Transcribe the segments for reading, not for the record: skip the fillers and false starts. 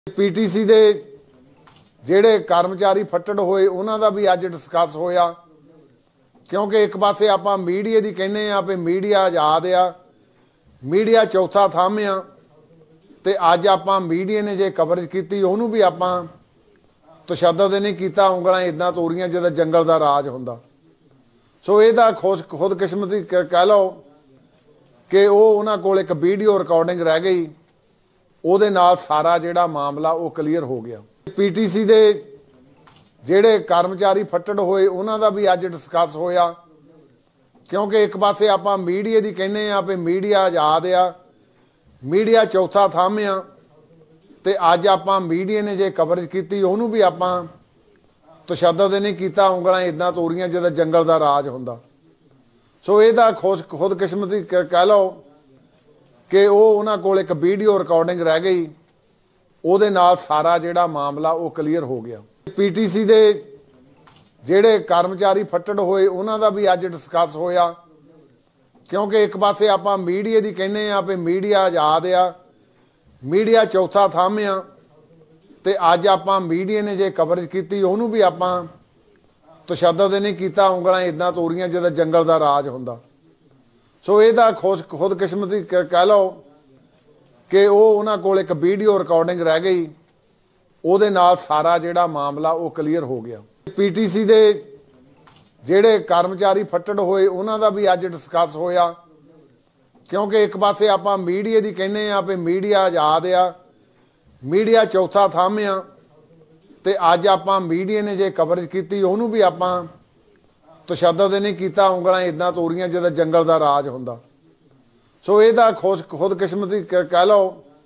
PTC ਦੇ ਜਿਹੜੇ ਕਰਮਚਾਰੀ ਫੱਟੜ ਹੋਏ ਉਹਨਾਂ ਦਾ ਵੀ ਅੱਜ ਡਿਸਕਸ ਹੋਇਆ ਕਿਉਂਕਿ ਇੱਕ ਪਾਸੇ ਆਪਾਂ ਮੀਡੀਆ ਦੀ ਕਹਿੰਦੇ ਆ ਵੀ ਮੀਡੀਆ ਆਜ਼ਾਦ ਆ ਮੀਡੀਆ ਚੌਥਾ ਥੰਮ ਆ ਤੇ ਅੱਜ ਆਪਾਂ ਮੀਡੀਆ ਨੇ ਜੇ ਕਵਰੇਜ ਕੀਤੀ ਉਹਨੂੰ ਵੀ ਆਪਾਂ ਤਸ਼ੱਦਦ ਨਹੀਂ ਕੀਤਾ ਉਂਗਲਾਂ ਇਦਾਂ ਤੋਰੀਆਂ ਜਿੱਦਾਂ ਜੰਗਲ ਦਾ ਰਾਜ ਹੁੰਦਾ ਸੋ ਇਹਦਾ ਖੁਦਕਿਸਮਤੀ ਕਹਿ ਲਓ ਕਿ ਉਹ ਉਹਨਾਂ ਕੋਲ ਇੱਕ ਵੀਡੀਓ ਰਿਕਾਰਡਿੰਗ ਰਹਿ ਗਈ ਉਹਦੇ ਨਾਲ ਸਾਰਾ ਜਿਹੜਾ ਮਾਮਲਾ ਉਹ ਕਲੀਅਰ ਹੋ ਗਿਆ ਪੀਟੀਸੀ ਦੇ ਜਿਹੜੇ ਕਰਮਚਾਰੀ ਫੱਟੜ ਹੋਏ ਉਹਨਾਂ ਦਾ ਵੀ ਅੱਜ ਡਿਸਕਸ ਹੋਇਆ ਕਿਉਂਕਿ ਇੱਕ ਪਾਸੇ ਆਪਾਂ ਮੀਡੀਆ ਦੀ ਕਹਿੰਦੇ ਆ ਵੀ ਮੀਡੀਆ ਆਜ਼ਾਦ ਆ ਮੀਡੀਆ ਚੌਥਾ ਥੰਮ ਆ ਤੇ ਅੱਜ ਆਪਾਂ ਮੀਡੀਆ ਨੇ ਜੇ ਕਵਰੇਜ ਕੀਤੀ ਉਹਨੂੰ ਵੀ ਆਪਾਂ ਤਸ਼ੱਦਦ ਨਹੀਂ ਕੀਤਾ ਉਂਗਲਾਂ ਇਦਾਂ ਤੋਰੀਆਂ ਜਿੱਦਾਂ ਜੰਗਲ ਦਾ ਰਾਜ ਹੁੰਦਾ ਸੋ ਇਹਦਾ ਖੁਦਕਿਸਮਤੀ ਕਹਿ ਲਓ ਕਿ ਉਹ ਉਹਨਾਂ ਕੋਲ ਇੱਕ ਵੀਡੀਓ ਰਿਕਾਰਡਿੰਗ ਰਹਿ ਗਈ ਉਹਦੇ ਨਾਲ ਸਾਰਾ ਜਿਹੜਾ ਮਾਮਲਾ ਉਹ ਕਲੀਅਰ ਹੋ ਗਿਆ ਪੀਟੀਸੀ ਦੇ ਜਿਹੜੇ ਕਰਮਚਾਰੀ ਫੱਟੜ ਹੋਏ ਉਹਨਾਂ ਦਾ ਵੀ ਅੱਜ ਡਿਸਕਸ ਹੋਇਆ ਕਿਉਂਕਿ ਇੱਕ ਪਾਸੇ ਆਪਾਂ ਮੀਡੀਆ ਦੀ ਕਹਿੰਦੇ ਆ ਵੀ ਮੀਡੀਆ ਆਜ਼ਾਦ ਆ ਮੀਡੀਆ ਚੌਥਾ ਥੰਮ ਆ ਤੇ ਅੱਜ ਆਪਾਂ ਮੀਡੀਆ ਨੇ ਜੇ ਕਵਰੇਜ ਕੀਤੀ ਉਹਨੂੰ ਵੀ ਆਪਾਂ ਤਸ਼ੱਦਦ ਨਹੀਂ ਕੀਤਾ ਉਂਗਲਾਂ ਇਦਾਂ ਤੋਰੀਆਂ ਜਿੱਦਾਂ ਜੰਗਲ ਦਾ ਰਾਜ ਹੁੰਦਾ ਸੋ ਇਹਦਾ ਖੁਦਕਿਸਮਤੀ ਕਹਿ ਲਓ ਕਿ ਉਹ ਉਹਨਾਂ ਕੋਲ ਇੱਕ ਵੀਡੀਓ ਰਿਕਾਰਡਿੰਗ ਰਹਿ ਗਈ ਉਹਦੇ ਨਾਲ ਸਾਰਾ ਜਿਹੜਾ ਮਾਮਲਾ ਉਹ ਕਲੀਅਰ ਹੋ ਗਿਆ ਪੀਟੀਸੀ ਦੇ ਜਿਹੜੇ ਕਰਮਚਾਰੀ ਫੱਟੜ ਹੋਏ ਉਹਨਾਂ ਦਾ ਵੀ ਅੱਜ ਡਿਸਕਸ ਹੋਇਆ ਕਿਉਂਕਿ ਇੱਕ ਪਾਸੇ ਆਪਾਂ ਮੀਡੀਆ ਦੀ ਕਹਿੰਦੇ ਆ ਵੀ ਮੀਡੀਆ ਆਜ਼ਾਦ ਆ ਮੀਡੀਆ ਚੌਥਾ ਥੰਮ ਆ ਤੇ ਅੱਜ ਆਪਾਂ ਮੀਡੀਆ ਨੇ ਜੇ ਕਵਰੇਜ ਕੀਤੀ ਉਹਨੂੰ ਵੀ ਆਪਾਂ ਤਸ਼ੱਦਦ ਨਹੀਂ ਕੀਤਾ ਉਂਗਲਾਂ ਇਦਾਂ ਤੋਰੀਆਂ ਜਿੱਦਾਂ ਜੰਗਲ ਦਾ ਰਾਜ ਹੁੰਦਾ ਸੋ ਇਹਦਾ ਖੁਦਕਿਸਮਤੀ ਕਹਿ ਲਓ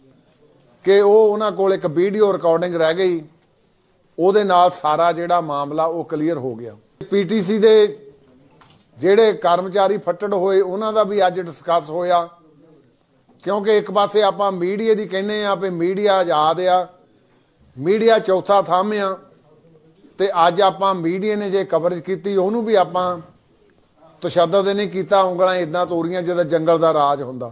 ਕਿ ਉਹ ਉਹਨਾਂ ਕੋਲ ਇੱਕ ਵੀਡੀਓ ਰਿਕਾਰਡਿੰਗ ਰਹਿ ਗਈ ਉਹਦੇ ਨਾਲ ਸਾਰਾ ਜਿਹੜਾ ਮਾਮਲਾ ਉਹ ਕਲੀਅਰ ਹੋ ਗਿਆ ਪੀਟੀਸੀ ਦੇ ਜਿਹੜੇ ਕਰਮਚਾਰੀ ਫੱਟੜ ਹੋਏ ਉਹਨਾਂ ਦਾ ਵੀ ਅੱਜ ਡਿਸਕਸ ਹੋਇਆ ਕਿਉਂਕਿ ਇੱਕ ਪਾਸੇ ਆਪਾਂ ਮੀਡੀਆ ਦੀ ਕਹਿੰਦੇ ਆ ਵੀ ਮੀਡੀਆ ਆਜ਼ਾਦ ਆ ਮੀਡੀਆ ਚੌਥਾ ਥੰਮ ਆ ਤੇ ਅੱਜ ਆਪਾਂ ਮੀਡੀਆ ਨੇ ਜੇ ਕਵਰੇਜ ਕੀਤੀ ਉਹਨੂੰ ਵੀ ਆਪਾਂ ਤਸ਼ੱਦਦ ਨਹੀਂ ਕੀਤਾ ਉਂਗਲਾਂ ਇਦਾਂ ਤੋਰੀਆਂ ਜਿੱਦਾਂ ਜੰਗਲ ਦਾ ਰਾਜ ਹੁੰਦਾ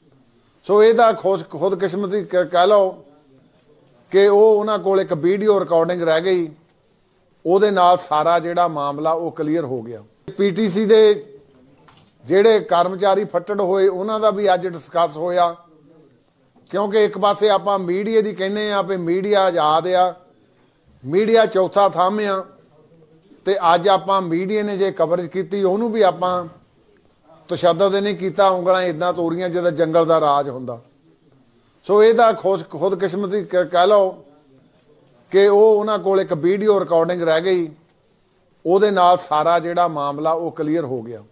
ਸੋ ਇਹਦਾ ਖੁਦਕਿਸਮਤੀ ਕਹਿ ਲਓ ਕਿ ਉਹ ਉਹਨਾਂ ਕੋਲ ਇੱਕ ਵੀਡੀਓ ਰਿਕਾਰਡਿੰਗ ਰਹਿ ਗਈ ਉਹਦੇ ਨਾਲ ਸਾਰਾ ਜਿਹੜਾ ਮਾਮਲਾ ਉਹ ਕਲੀਅਰ ਹੋ ਗਿਆ ਪੀਟੀਸੀ ਦੇ ਜਿਹੜੇ ਕਰਮਚਾਰੀ ਫੱਟੜ ਹੋਏ ਉਹਨਾਂ ਦਾ ਵੀ ਅੱਜ ਡਿਸਕਸ ਹੋਇਆ ਕਿਉਂਕਿ ਇੱਕ ਪਾਸੇ ਆਪਾਂ ਮੀਡੀਆ ਦੀ ਕਹਿੰਦੇ ਆ ਵੀ ਮੀਡੀਆ ਆਜ਼ਾਦ ਆ ਮੀਡੀਆ ਚੌਥਾ ਥੰਮ ਆ ਤੇ ਅੱਜ ਆਪਾਂ ਮੀਡੀਆ ਨੇ ਜੇ ਕਵਰੇਜ ਕੀਤੀ ਉਹਨੂੰ ਵੀ ਆਪਾਂ ਤਸ਼ੱਦਦ ਨਹੀਂ ਕੀਤਾ ਉਂਗਲਾਂ ਇਦਾਂ ਤੋਰੀਆਂ ਜਿੱਦਾਂ ਜੰਗਲ ਦਾ ਰਾਜ ਹੁੰਦਾ ਸੋ ਇਹਦਾ ਖੁਦਕਿਸਮਤੀ ਕਹਿ ਲਓ ਕਿ ਉਹ ਉਹਨਾਂ ਕੋਲ ਇੱਕ ਵੀਡੀਓ ਰਿਕਾਰਡਿੰਗ ਰਹਿ ਗਈ ਉਹਦੇ ਨਾਲ ਸਾਰਾ ਜਿਹੜਾ ਮਾਮਲਾ ਉਹ ਕਲੀਅਰ ਹੋ ਗਿਆ